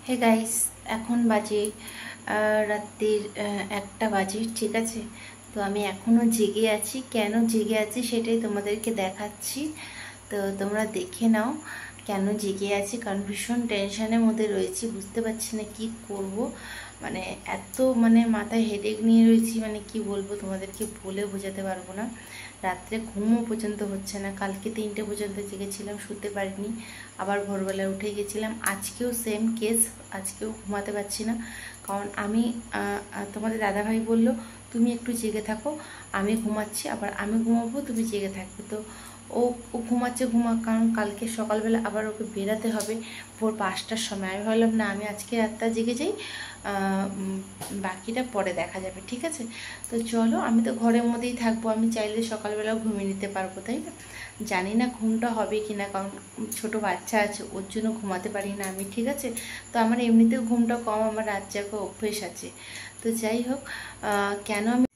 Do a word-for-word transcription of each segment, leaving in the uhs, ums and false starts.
Hey guys, এখন বাজে রাত্রির একটা বাজে, ঠিক আছে। তো আমি এখনো জেগে আছি। কেন জেগে আছি সেটাই তোমাদেরকে দেখাচ্ছি। তো তোমরা দেখে নাও কেন জেগে আছি। কারণ ভীষণ টেনশনের মধ্যে রয়েছি, বুঝতে পারছি না কি করব। মানে এত মানে মাথায় হেডেক নিয়ে রয়েছি, মানে কি বলবো তোমাদেরকে, বলে বোঝাতে পারবো না। রাত্রে ঘুমও পর্যন্ত হচ্ছে না। কালকে তিনটে পর্যন্ত জেগেছিলাম, শুতে পারিনি। আবার ভোরবেলা উঠে গেছিলাম। আজকেও সেম কেস, আজকেও ঘুমাতে পারছি না। কারণ আমি তোমাদের দাদাভাই বলল তুমি একটু জেগে থাকো, আমি ঘুমাচ্ছি, আবার আমি ঘুমাবো, তুমি জেগে থাকবে। তো ও ও ঘুমাচ্ছে, ঘুমাক, কারণ কালকে সকালবেলা আবার ওকে বেরাতে হবে ভোর পাঁচটার সময়। আমি ভাবলাম না, আমি আজকে রাতটা জেগে যাই, বাকিটা পরে দেখা যাবে, ঠিক আছে। তো চলো, আমি তো ঘরের মধ্যেই থাকবো, আমি চাইলে সকালবেলাও ঘুমিয়ে নিতে পারবো, তাই না। জানি না ঘুমটা হবে কি না, কারণ ছোটো বাচ্চা আছে, ওর জন্য ঘুমাতে পারি না আমি, ঠিক আছে। তো আমার এমনিতেও ঘুমটা কম, আমার রাত জাগা অভ্যেস আছে। তো যাই হোক, কেন আমি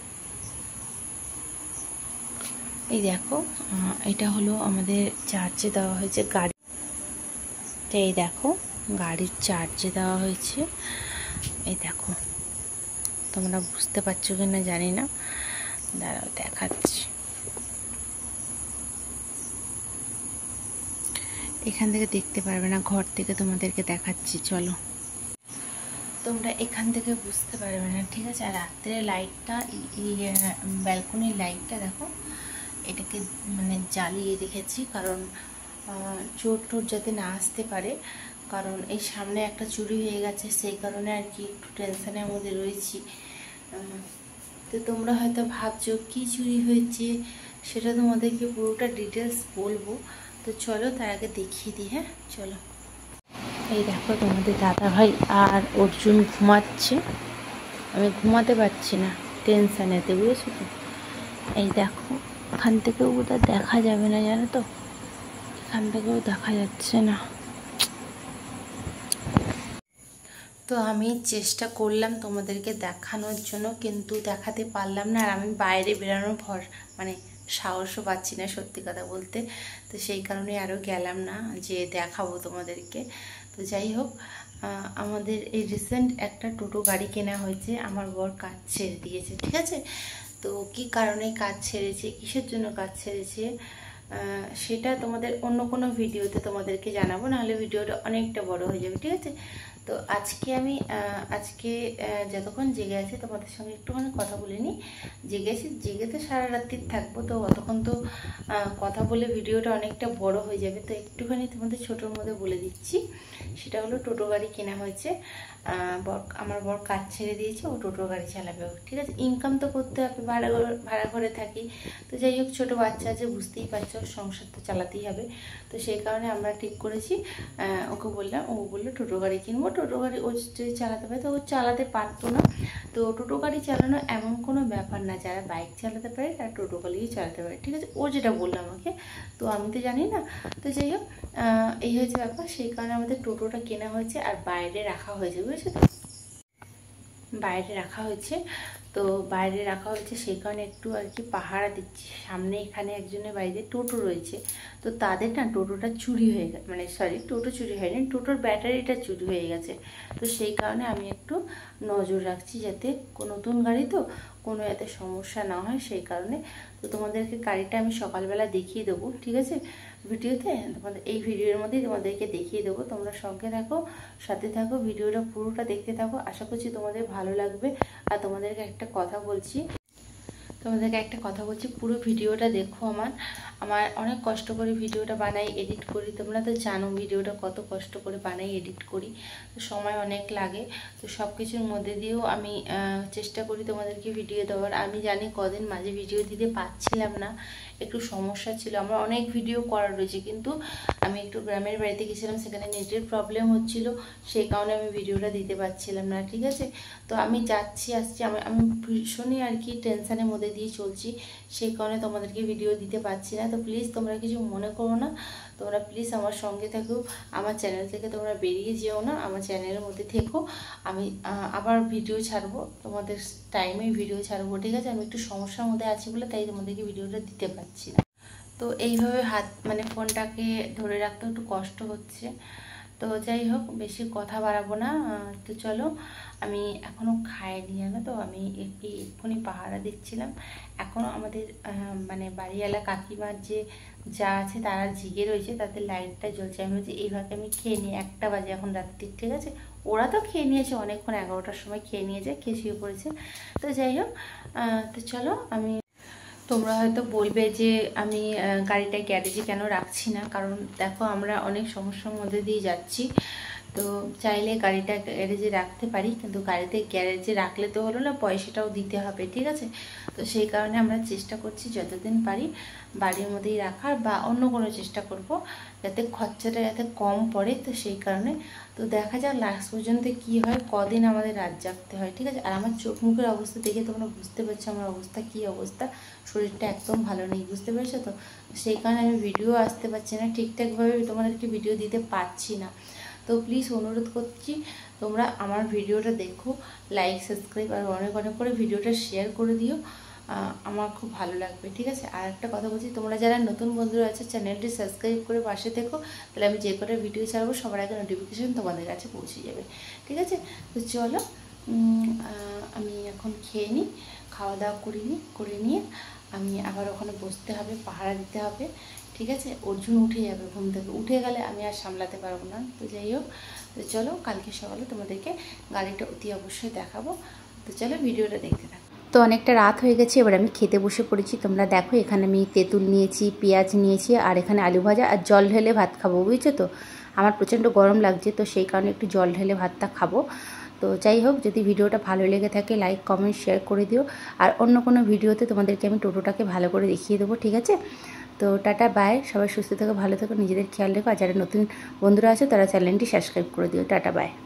এই দেখো, এটা হলো আমাদের চার্জে দেওয়া হয়েছে গাড়ি। এই দেখো, গাড়ির চার্জে দেওয়া হয়েছে। এই দেখো, তোমরা বুঝতে পারছো কি না জানি না, দাঁড়াও দেখাচ্ছি। এখান থেকে দেখতে পারবে না, ঘর থেকে তোমাদেরকে দেখাচ্ছি, চলো। তোমরা এখান থেকে বুঝতে পারবে না, ঠিক আছে। আর রাত্রে লাইটটা, ব্যালকনির লাইটটা দেখো, এটাকে মানে জ্বালিয়ে রেখেছি, কারণ চোর টোর যাতে না আসতে পারে। কারণ এই সামনে একটা চুরি হয়ে গেছে, সেই কারণে আর কি একটু টেনশনের মধ্যে রয়েছি। তো তোমরা হয়তো ভাবছো কি চুরি হয়েছে, সেটা তোমাদেরকে পুরোটা ডিটেলস বলবো। তো চলো, তার আগে দেখিয়ে দিই। হ্যাঁ চলো। এই দেখো, তোমাদের দাদা ভাই আর অর্জুন ঘুমাচ্ছে, আমি ঘুমাতে পারছি না টেনশানেতে, বুঝেছো তো। এই দেখো, এখান থেকেও বোধহয় দেখা যাবে না, জানো তো, এখান থেকেও দেখা যাচ্ছে না। তো আমি চেষ্টা করলাম তোমাদেরকে দেখানোর জন্য, কিন্তু দেখাতে পারলাম না। আর আমি বাইরে বেরানোর ভর মানে সাহসও পাচ্ছি না, সত্যি কথা বলতে। তো সেই কারণে আরও গেলাম না যে দেখাবো তোমাদেরকে। তো যাই হোক, আমাদের এই রিসেন্ট একটা টোটো গাড়ি কেনা হয়েছে, আমার বর কাজ ছেড়ে দিয়েছে, ঠিক আছে। তো কি কারণে কাজ ছেড়েছে, কিসের জন্য কাজ ছেড়েছে, সেটা তোমাদের অন্য কোনো ভিডিওতে তোমাদেরকে জানাবো, নাহলে ভিডিওটা অনেকটা বড় হয়ে যাবে, ঠিক আছে। তো আজকে আমি আজকে যতক্ষণ জেগে আছি তোমাদের সঙ্গে একটুখানি কথা বলে নিই। জেগে আছি, জেগে তো সারা রাত্রি থাকবো, তো অতক্ষণ তো কথা বলে ভিডিওটা অনেকটা বড় হয়ে যাবে। তো একটুখানি তোমাদের ছোটোর মধ্যে বলে দিচ্ছি। সেটা হলো টোটো গাড়ি কেনা হয়েছে, বর আমার বর কাজ ছেড়ে দিয়েছে, ও টোটো গাড়ি চালাবে, ঠিক আছে। ইনকাম তো করতে হবে, ভাড়া ভাড়া ঘরে থাকি। তো যাই হোক, ছোটো বাচ্চা আছে, বুঝতেই পারছো, সংসার তো চালাতেই হবে। তো সেই কারণে আমরা ঠিক করেছি, ওকে বললাম, ও বললো টোটো গাড়ি কিনবো। টোটো গাড়ি ও যদি চালাতে পারে, তো ও চালাতে পারতো না। তো টোটো গাড়ি চালানো এমন কোনো ব্যাপার না, যারা বাইক চালাতে পারে তারা টোটো গাড়িই চালাতে পারে, ঠিক আছে। ও যেটা বললো আমাকে, তো আমি তো জানি না। তো যাই হোক, এই হয়েছে ব্যাপার, সেই কারণে আমাদের টোটোটা কেনা হয়েছে আর বাইরে রাখা হয়েছে, বুঝেছো তো, বাইরে রাখা হয়েছে। তো বাইরে রাখা হয়েছে সেই কারণে একটু আর কি পাহারা দিচ্ছি। সামনে এখানে একজনের বাড়িতে টোটো রয়েছে, তো তাদের না টোটোটা চুরি হয়ে গেছে, মানে সরি, টোটো চুরি হয়নি, টোটোর ব্যাটারিটা চুরি হয়ে গেছে। তো সেই কারণে আমি একটু নজর রাখছি, যাতে নতুন গাড়ি তো কোনো যাতে সমস্যা না হয়, সেই কারণে। তো তোমাদেরকে গাড়িটা আমি সকালবেলা দেখিয়ে দেবো, ঠিক আছে, ভিডিওতে। তোমাদের এই ভিডিওর মধ্যেই তোমাদেরকে দেখিয়ে দেবো। তোমরা সঙ্গে থাকো, সাথে থাকো, ভিডিওটা পুরোটা দেখতে থাকো। আশা করছি তোমাদের ভালো লাগবে। আর তোমাদেরকে একটা কথা বলছি তোমাদেরকে একটা কথা বলছি পুরো ভিডিওটা দেখো। আমার আমার অনেক কষ্ট করে ভিডিওটা বানাই, এডিট করি। তোমরা তো জানো ভিডিওটা কত কষ্ট করে বানাই, এডিট করি, তো সময় অনেক লাগে। তো সব কিছুর মধ্যে দিয়েও আমি চেষ্টা করি তোমাদেরকে ভিডিও দেওয়ার। আমি জানি কদিন মাঝে ভিডিও দিতে পারছিলাম না, একটু সমস্যা ছিল। আমার অনেক ভিডিও করা রয়েছে, কিন্তু আমি একটু গ্রামের বাড়িতে গেছিলাম, সেখানে নেটের প্রবলেম হচ্ছিল, সেই কারণে আমি ভিডিওটা দিতে পারছিলাম না, ঠিক আছে। তো আমি যাচ্ছি আসছি, আমি আমি ভীষণই আর কি টেনশানের মধ্যে দিয়ে চলছি, সেই কারণে তোমাদেরকে ভিডিও দিতে পারছি না। তো প্লিজ তোমরা কিছু মনে করো না, তোমরা প্লিজ আমার সঙ্গে থাকো, আমার চ্যানেল থেকে তোমরা বেরিয়ে যেও না, আমার চ্যানেলের মধ্যে থেকো। আমি আবার ভিডিও ছাড়বো, তোমাদের টাইমেই ভিডিও ছাড়বো, ঠিক আছে। আমি একটু সমস্যার মধ্যে আছি বলে তাই তোমাদেরকে ভিডিওটা দিতে পারছি না। তো এইভাবে হাত মানে ফোনটাকে ধরে রাখতে একটু কষ্ট হচ্ছে। তো তো যাই হোক, বেশি কথা বাড়াবো না। তো চলো, আমি এখনও খাইনি জানো তো, আমি একটু এক্ষুনি পাহারা দিচ্ছিলাম। এখনও আমাদের মানে বাড়িওয়ালা কাকিমার যে যা আছে তারা জিগে রয়েছে, তাদের লাইটটা জ্বলছে। আমি বলছি এইভাবে আমি খেয়ে নিই, একটা বাজে এখন রাত্রির, ঠিক আছে। ওরা তো খেয়ে নিয়েছে অনেকক্ষণ, এগারোটার সময় খেয়ে নিয়েছে, খেয়ে শুয়ে পড়েছে। তো যাই হোক, তো চলো, আমি তোমরা হয়তো বলবে যে আমি গাড়িটা গ্যারেজে কেন রাখছি না, কারণ দেখো আমরা অনেক সমস্যার মধ্যে দিয়ে যাচ্ছি। তো চাইলে গাড়িটা গ্যারেজে রাখতে পারি, কিন্তু গাড়িতে গ্যারেজে রাখলে তো হলো না, পয়সাটাও দিতে হবে, ঠিক আছে। তো সেই কারণে আমরা চেষ্টা করছি যতদিন পারি বাড়ির মধ্যেই রাখার, বা অন্য কোনো চেষ্টা করব যাতে খরচাটা যাতে কম পড়ে। তো সেই কারণে তো দেখা যাক লাস্ট পর্যন্ত কি হয়, কদিন আমাদের রাত জাগতে হয়, ঠিক আছে। আর আমার চোখ মুখের অবস্থা দেখে তোমরা বুঝতে পারছো আমার অবস্থা কি অবস্থা, শরীরটা একদম ভালো নেই, বুঝতে পেরেছো তো। সেই কারণে আমি ভিডিও আসতে পারছি না ঠিকঠাকভাবে, তোমাদেরকে ভিডিও দিতে পারছি না। তো প্লিজ অনুরোধ করছি তোমরা আমার ভিডিওটা দেখো, লাইক সাবস্ক্রাইব আর অনেক অনেক করে ভিডিওটা শেয়ার করে দিও, আমার খুব ভালো লাগবে, ঠিক আছে। আর একটা কথা বলছি, তোমরা যারা নতুন বন্ধুরা আছে চ্যানেলটি সাবস্ক্রাইব করে পাশে থেকো, তাহলে আমি যে কটা ভিডিও ছাড়বো সবার আগে নোটিফিকেশান তোমাদের কাছে পৌঁছে যাবে, ঠিক আছে। তো চলো, আমি এখন খেয়ে নিই, খাওয়া দাওয়া করিনি, করে নিয়ে আমি আবার ওখানে বসতে হবে, পাহারা দিতে হবে, ঠিক আছে। অর্জুন উঠে যাবে ঘুম থেকে, উঠে গেলে আমি আর সামলাতে পারবো না। তো যাই হোক, তো চলো কালকে সকালে তোমাদেরকে গাড়িটা অতি অবশ্যই দেখাবো। তো চলো ভিডিওটা দেখতে থাকো। তো অনেকটা রাত হয়ে গেছে, এবার আমি খেতে বসে পড়েছি। তোমরা দেখো এখানে আমি তেঁতুল নিয়েছি, পেঁয়াজ নিয়েছি, আর এখানে আলু ভাজা আর জল ঢেলে ভাত খাবো, বুঝছো তো। আমার প্রচণ্ড গরম লাগছে, তো সেই কারণে একটু জল ঢেলে ভাতটা খাবো। তো যাই হোক, যদি ভিডিওটা ভালো লেগে থাকে লাইক কমেন্ট শেয়ার করে দিও, আর অন্য কোনো ভিডিওতে তোমাদেরকে আমি টোটোটাকে ভালো করে দেখিয়ে দেবো, ঠিক আছে। তো টাটা বাই, সবাই সুস্থ থেকো, ভালো থেকো, নিজেদের খেয়াল রেখো, আর যারা নতুন বন্ধুরা আছে তারা চ্যানেলটি সাবস্ক্রাইব করে দিও। Tata by.